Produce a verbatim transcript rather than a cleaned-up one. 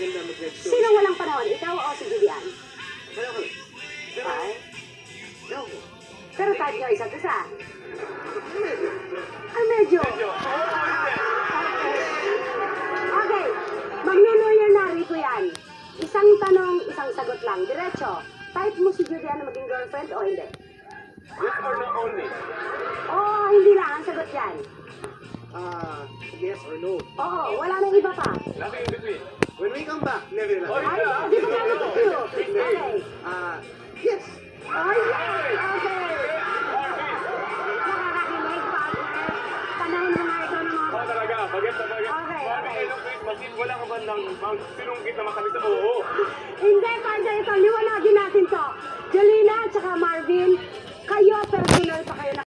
maganda mag-reaction. Sino walang panahon? Ikaw o si Julian? Kaya ko. Pero, Ay, no. pero type nyo isa't isa. Medyo. Ay, medyo. Medyo. Okay. Okay. Magno-lawyer na rito yan. Isang tanong, isang sagot lang. Diretso. Type mo si Julian na maging girlfriend o hindi? Yes or no only? Oo, hindi lang. Ang sagot yan. Ah, yes or no. Oo, wala nang iba pa. Nothing in between. When we come back, never lang. Oh, Ay, yeah. di ba na tayo? Okay. Ah, yes. Ay, yes. Okay. Nakakakilig, partner. Panahon mo nga ito ng mga... Oo talaga, bagay sa bagay. Okay, Bakit okay. kayo ng face machine, wala ka ba ng mang sinungkit na makalit sa oo? Hindi, partner, ito. Liwanagin natin to. Jolina at saka Marvin, kayo personal pa kayo na